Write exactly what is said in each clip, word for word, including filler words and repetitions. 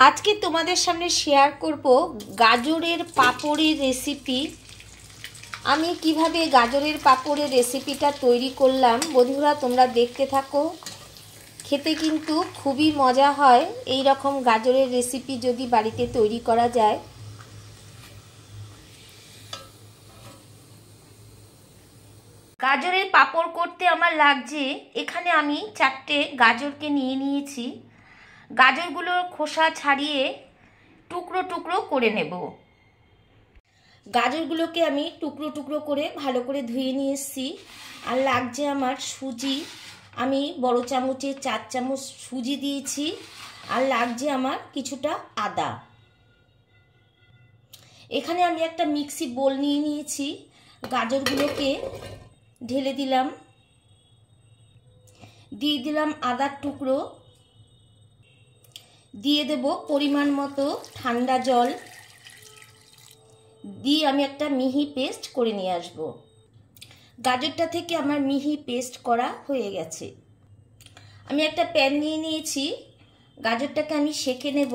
आज के तुम्हारे सामने शेयर करब गाजरेर पापड़ेर रेसिपि। आमी किभाबे गाजरेर पापड़ेर रेसिपिटा तैरी करलाम बंधुरा तोमरा देखते थाको। खेते किन्तु खूबई मजा हय एई रकम गाजरेर रेसिपि जदि बाड़ीते तैरी करा जाय। गाजरेर पापड़ करते आमार लागছে एखाने आमी चारटे गाजरके निये निয়েছি। गाजरगुलोर खोसा छाड़िए टुकरो टुकरो करे नेब। गाजरगुलोके आमी टुकरो टुकरो करे भालो करे धुए निये एसेছি। आर लागছে आमार सुजी, आमी बड़ो चामचे चार चामच सुजी दिएছি। आर लागছে आमार किछुटा आदा। एखाने आमी एकटा मिक्सी बोल निये निয়েছি। गाजरगुलोके ढेले दिलाम, दिए दिलाम आदार टुकरो, दिए देब परिमाण मतो ठंडा जल, दिए आमी एकटा मिहि पेस्ट करे निये आसबो। गाजरटा थेके आमार मिहि पेस्ट करा हये गेछे। आमी एकटा पैन निये निয়েছি, गाजरटाके आमी सेके नेब।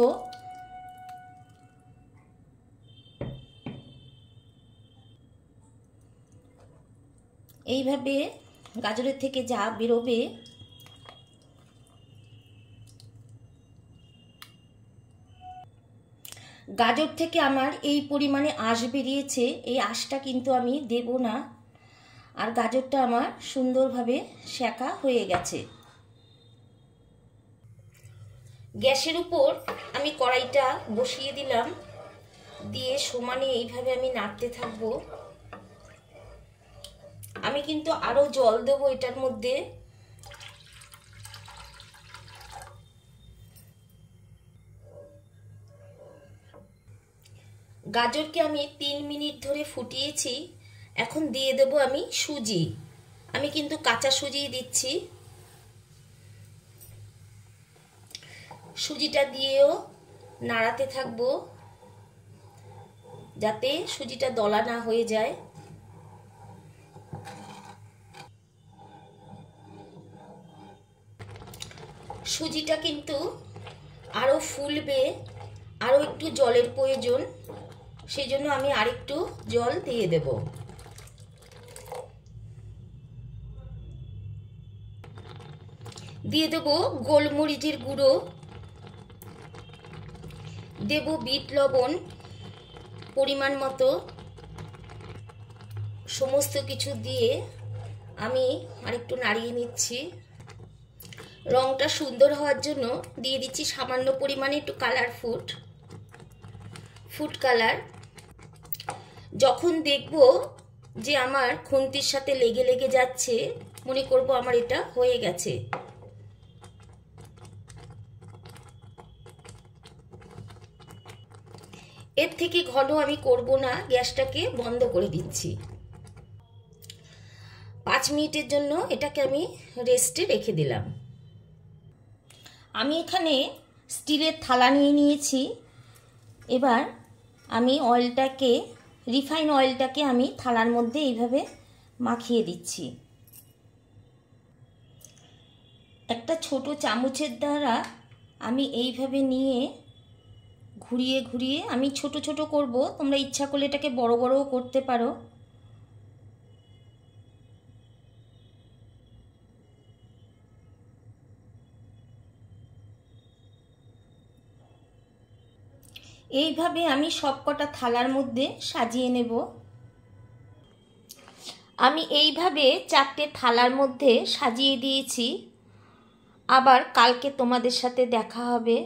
এইভাবে গাজরের থেকে যা বেরোবে গাজর থেকে আমার এই পরিমাণে আঁশ বেরিয়েছে। এই আঁশটা কিন্তু আমি দেব না। আর গাজরটা আমার সুন্দরভাবে সেকা হয়ে গেছে। গ্যাসের উপর আমি কড়াইটা বসিয়ে দিলাম, দিয়ে সমানে এইভাবে আমি নাড়তে থাকবো। আমি কিন্তু আরো জল দেব এটার মধ্যে। গাজরকে আমি তিন মিনিট ধরে ফুটিয়েছি। এখন দিয়ে দেব আমি সুজি। আমি কিন্তু কাঁচা সুজি দিচ্ছি। সুজিটা দিয়েও নাড়াতে থাকবো যাতে সুজিটা দলা না হয়ে যায়। সুজিটা কিন্তু আরো ফুলবে, আরো একটু জলের প্রয়োজন, সেই জন্য আমি আরেকটু জল দিয়ে দেব। দিয়ে দেব গোলমরিচের গুঁড়ো, দেব বিট লবণ পরিমাণ মতো। সমস্ত কিছু দিয়ে আমি আরেকটু নাড়িয়ে নিচ্ছি। রংটা সুন্দর হওয়ার জন্য দিয়ে দিচ্ছি সামান্য পরিমাণে একটু কালার ফুড ফুড কালার। যখন দেখব যে আমার খুন্তির সাথে লেগে লেগে যাচ্ছে মনে করব আমার এটা হয়ে গেছে। এর থেকে ঘন আমি করব না, গ্যাসটাকে বন্ধ করে দিচ্ছি। পাঁচ মিনিটের জন্য এটাকে আমি রেস্টে রেখে দিলাম। আমি এখানে স্টিলের থালা নিয়ে নিয়েছি। এবার আমি অয়েলটাকে রিফাইন অয়েলটাকে আমি থালার মধ্যে এইভাবে মাখিয়ে দিচ্ছি। একটা ছোট চামচের দ্বারা আমি এইভাবে নিয়ে ঘুরিয়ে ঘুরিয়ে আমি ছোট ছোট করব। তোমরা ইচ্ছা করলে এটাকে বড় বড়ও করতে পারো। এইভাবে আমি সবকটা থালার মধ্যে সাজিয়ে নেব। আমি এইভাবে চারটে থালার মধ্যে সাজিয়ে দিয়েছি। আবার কালকে তোমাদের সাথে দেখা হবে।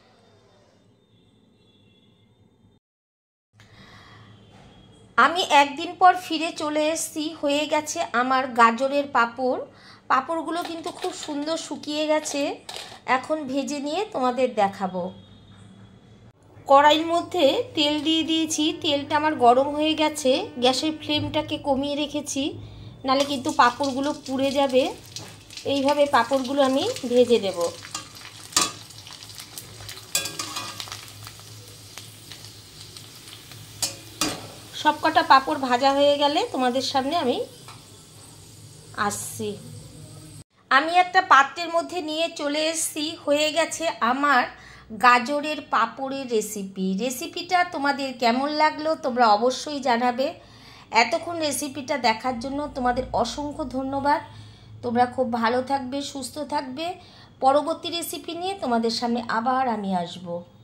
আমি একদিন পর ফিরে চলে এসেছি। হয়ে গেছে আমার গাজরের পাঁপড়। পাঁপড়গুলো কিন্তু খুব সুন্দর শুকিয়ে গেছে। এখন ভেজে নিয়ে তোমাদের দেখাবো। কড়াইয়ের মধ্যে তেল দিয়ে দিয়েছি। তেলটা আমার গরম হয়ে গেছে। গ্যাসের ফ্লেমটাকে কমিয়ে রেখেছি, নালে কিন্তু পাঁপড়গুলো পুড়ে যাবে। এইভাবে পাঁপড়গুলো আমি ভেজে দেব। সবকটা পাঁপড় ভাজা হয়ে গেলে তোমাদের সামনে আমি আসছি। আমি একটা পাত্রের মধ্যে নিয়ে চলে এসেছি। হয়ে গেছে আমার গাজরের পাঁপড়ের রেসিপি। রেসিপিটা তোমাদের কেমন লাগলো তোমরা অবশ্যই জানাবে। এতক্ষণ রেসিপিটা দেখার জন্য তোমাদের অসংখ্য ধন্যবাদ। তোমরা খুব ভালো থাকবে, সুস্থ থাকবে। পরবর্তী রেসিপি নিয়ে তোমাদের সামনে আবার আমি আসবো।